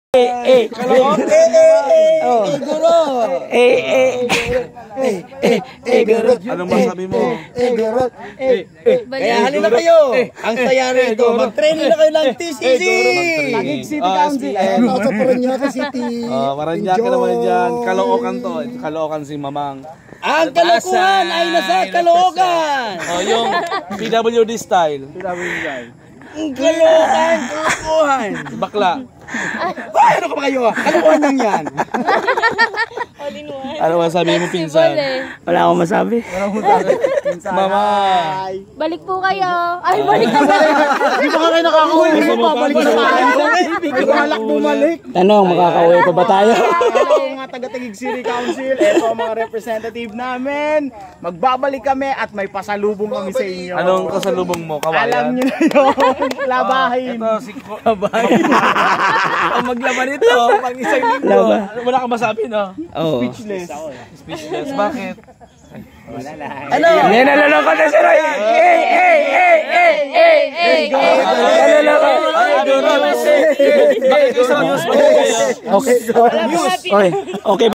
Anong masabi mo? Kaya halina kayo. Ang saya rito. Mag-training na kayo ng TCC. Taguig City Council. Sa Parañaque City. Parañaque naman dyan. Caloocan to. Caloocan si Mamang. Ang kalokohan ay nasa Caloocan. Yung PWD style. Ang kalokohan. Bakla. Ano ka ba kayo? Kalokohan lang yan. Ano masabi mo, pinsan? Wala akong masabi. Mama. Balik po kayo. Ay, balik na ba? Di ba kayo nakakauwi? Balik na tayo. Balak bumalik. Tanong, makakauwi pa ba tayo? Mga taga-Taguig City Council, ito ang mga representative namin. Magbabalik kami at may pasalubong kami sa inyo. Anong kasalubong mo? Kawayan? Alam nyo na yun. Labahin. Ito si Kabayan. Ang maglaban ito, pang isang linggo. Wala kang masabi, no? Oo. Speechless. Bakit? Ano? Naloloko na si Roy. Naloloko. Bakit isang news? Okay. Okay.